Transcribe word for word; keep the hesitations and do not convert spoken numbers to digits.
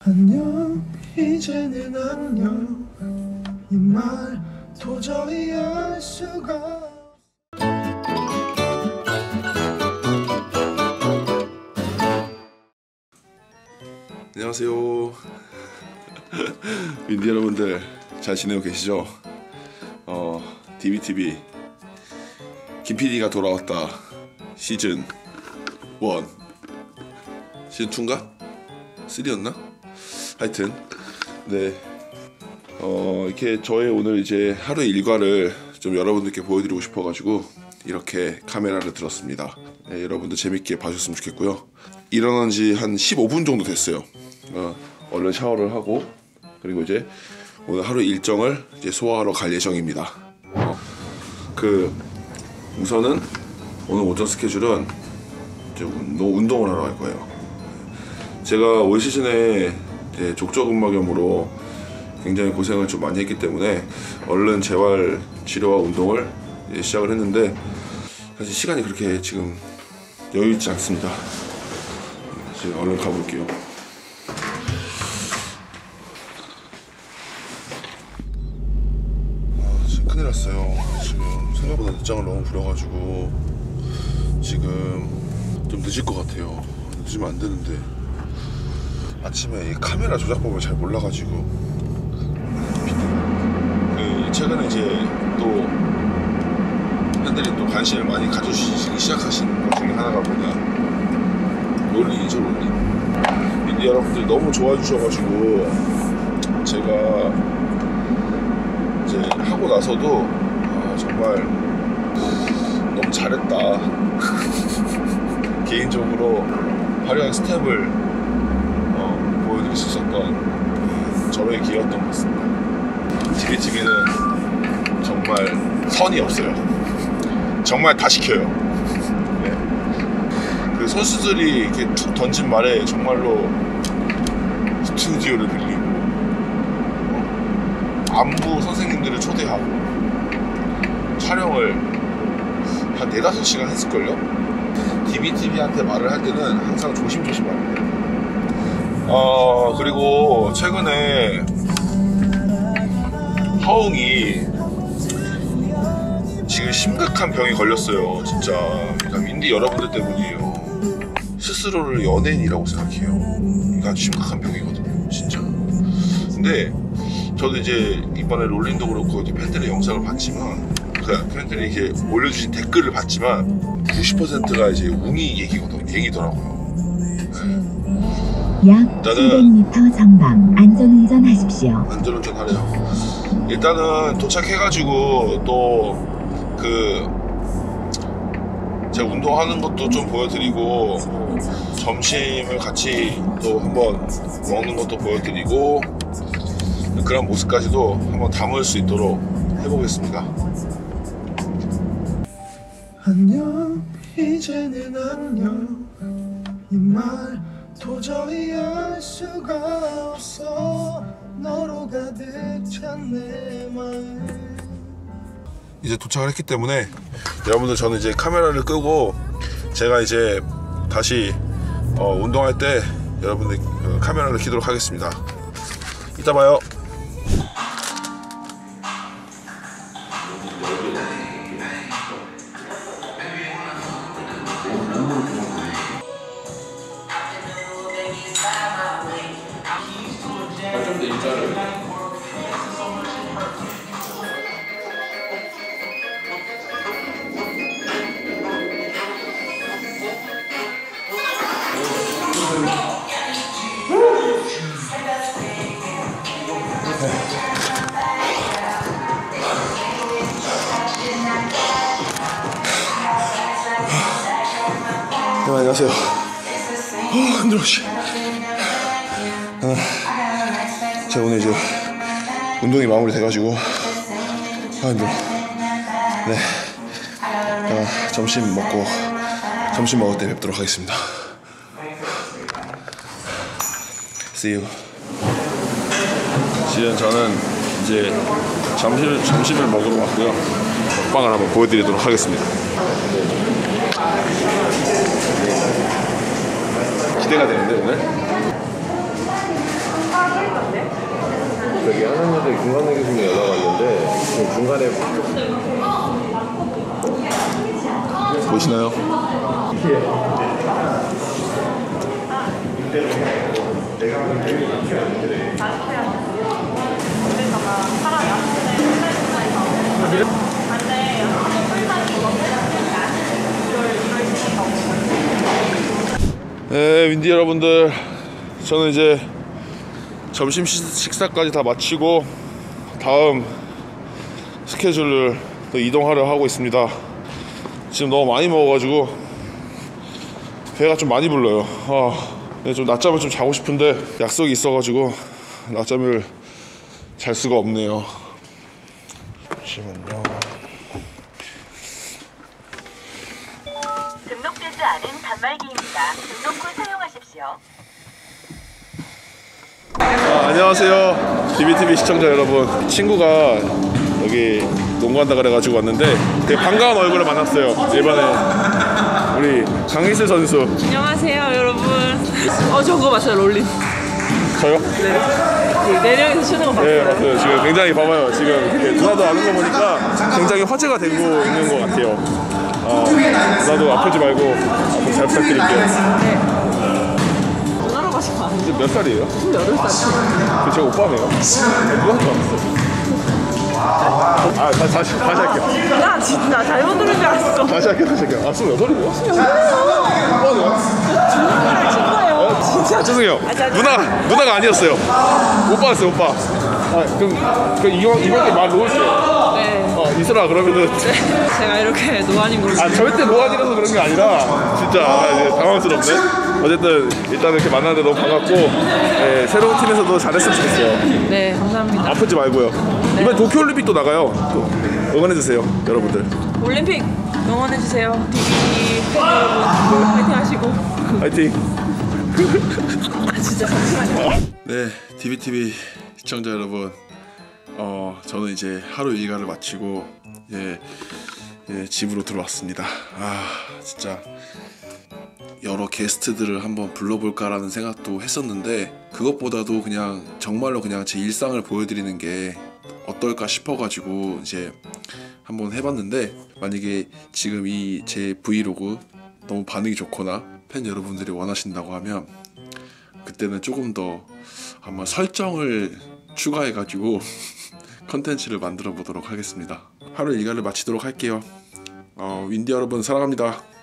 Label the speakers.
Speaker 1: 안녕 이제는 안녕 이 말 도저히 알 수가. 안녕하세요 윈디 여러분들, 잘 지내고 계시죠? 어, 디비티비 김피디가 돌아왔다 시즌 일 시즌 이인가? 삼이었나? 하여튼 네, 어, 이렇게 저의 오늘 이제 하루의 일과를 좀 여러분들께 보여드리고 싶어가지고 이렇게 카메라를 들었습니다. 네, 여러분들 재밌게 봐주셨으면 좋겠고요. 일어난 지 한 십오 분 정도 됐어요. 어, 얼른 샤워를 하고 그리고 이제 오늘 하루 일정을 이제 소화하러 갈 예정입니다. 어, 그 우선은 오늘 오전 스케줄은 이제 운동, 운동을 하러 갈 거예요. 제가 올 시즌에 이제 족저근막염으로 굉장히 고생을 좀 많이 했기 때문에 얼른 재활 치료와 운동을 이제 시작을 했는데 사실 시간이 그렇게 지금 여유 있지 않습니다. 지금 얼른 가볼게요. 아, 지금 큰일 났어요. 지금 생각보다 늦장을 너무 부려가지고 지금 좀 늦을 것 같아요. 늦으면 안 되는데 아침에 이 카메라 조작법을 잘 몰라가지고 그 최근에 이제 또 팬들이 또 관심을 많이 가져주시기 시작하신 것 중에 하나가 뭐냐, 롤링이죠. 롤링. 윈디 여러분들이 너무 좋아해 주셔가지고 제가 이제 하고 나서도 아, 정말 너무 잘했다 개인적으로 화려한 스텝을 보여드릴 수 있었던 저의 기회였던 것 같습니다. 디비티비는 정말 선이 없어요. 정말 다 시켜요. 네. 그 선수들이 이렇게 툭 던진 말에 정말로 스튜디오를 빌리고 어? 안부 선생님들을 초대하고 촬영을 한 네다섯 시간 했을걸요? 디비티비한테 말을 할 때는 항상 조심조심 합니다. 어, 그리고 최근에 허웅이 지금 심각한 병이 걸렸어요. 진짜 그러니까 윈디 여러분들 때문이에요. 스스로를 연예인이라고 생각해요. 이거 아주 심각한 병이거든요, 진짜. 근데 저도 이제 이번에 롤링도 그렇고 이제 팬들의 영상을 봤지만, 그 팬들이 이렇게 올려주신 댓글을 봤지만 구십 퍼센트가 이제 웅이 얘기거든, 얘기더라고요.
Speaker 2: 약 칠백 미터 전방 안전운전하십시오.
Speaker 1: 안전운전하래요. 일단은 도착해가지고 또 그 제가 운동하는 것도 좀 보여드리고 점심을 같이 또 한번 먹는 것도 보여드리고 그런 모습까지도 한번 담을 수 있도록 해보겠습니다. 안녕 이제는 안녕 이 말 도저히 알 수가 없어 너로 가득 찬 내 마음. 이제 도착을 했기 때문에 여러분들, 저는 이제 카메라를 끄고 제가 이제 다시 어, 운동할 때 여러분들 그 카메라를 켜도록 하겠습니다. 이따 봐요. 네, 안녕하세요. 어, 힘들어. 아, 제가 오늘 이제 운동이 마무리 돼가지고 아, 힘들어. 네, 아, 점심 먹고 점심 먹을 때 뵙도록 하겠습니다. See you. 지금 저는 이제 점심을, 점심을 먹으러 왔고요. 먹방을 한번 보여드리도록 하겠습니다. 기대가 되는데 오늘? 저기 한양여대 김관래 교수님 연락 왔는데 지금 중간에 보시나요? 네, 윈디 여러분들, 저는 이제 점심 식사까지 다 마치고 다음 스케줄을 또 이동하려 하고 있습니다. 지금 너무 많이 먹어가지고 배가 좀 많이 불러요. 아, 네, 좀 낮잠을 좀 자고 싶은데 약속이 있어가지고 낮잠을 잘 수가 없네요. 잠시만요.
Speaker 3: 등록되지 않은 단말기입니다. 등록후 사용하십시오.
Speaker 1: 아, 안녕하세요, 디비티비 시청자 여러분. 친구가 여기 농구한다 그래가지고 왔는데 되게 반가운 얼굴을 만났어요. 이번에 우리 강희슬 선수.
Speaker 4: 안녕하세요 여러분. 어 저거 맞아요, 롤린.
Speaker 1: 저요?
Speaker 4: 네. 네 명이서 치는 거 봤어요.
Speaker 1: 네, 맞아요. 지금 굉장히 봐봐요. 지금 이렇게 누나도 아는 거 보니까 굉장히 화제가 되고 있는 것 같아요. 어, 누나도 아프지 말고 앞으로 잘 부탁드릴게요.
Speaker 4: 네. 누나로 가시면 안 돼요.
Speaker 1: 이제 몇 살이에요?
Speaker 4: 스물여덟 살.
Speaker 1: 그 제 오빠네요. 누나한테 왔어. 아, 다시, 다시, 다시 할게요.
Speaker 4: 나 진짜 잘못 들은 줄 알았어.
Speaker 1: 다시 할게요, 다시 할게요. 아, 스물여덟이고요? 오빠네요?
Speaker 4: 누나랑 친구예요. 진짜.
Speaker 1: 아, 죄송해요.
Speaker 4: 아, 자,
Speaker 1: 누나, 누나가 아니었어요. 오빠였어요, 오빠. 아, 그럼, 그럼 이번, 이번 말 놓을게요.
Speaker 4: 네.
Speaker 1: 어, 이슬아, 그러면은.
Speaker 4: 제가 이렇게 노안이 모르지.
Speaker 1: 아, 절대 노안이라서 그런 게 아니라 진짜 아, 이제 당황스럽네. 어쨌든 일단 이렇게 만나는데 너무 반갑고, 예, 새로운 팀에서도 잘했으면 좋겠어요.
Speaker 4: 네, 감사합니다.
Speaker 1: 아프지 말고요.
Speaker 4: 네.
Speaker 1: 이번 도쿄올림픽도 나가요. 또 응원해주세요, 여러분들.
Speaker 4: 올림픽 응원해주세요. 디비 팬 여러분, 파이팅 하시고.
Speaker 1: 화이팅.
Speaker 4: 아, 진짜 잠시만요.
Speaker 1: 네, 디비티비 시청자 여러분, 어 저는 이제 하루 일과를 마치고 예, 예 집으로 들어왔습니다. 아, 진짜 여러 게스트들을 한번 불러볼까라는 생각도 했었는데 그것보다도 그냥 정말로 그냥 제 일상을 보여드리는 게 어떨까 싶어가지고 이제 한번 해봤는데, 만약에 지금 이 제 브이로그 너무 반응이 좋거나 팬 여러분들이 원하신다고 하면 그때는 조금 더 아마 설정을 추가해가지고 컨텐츠를 만들어 보도록 하겠습니다. 하루 일과를 마치도록 할게요. 어, 윈디 여러분 사랑합니다.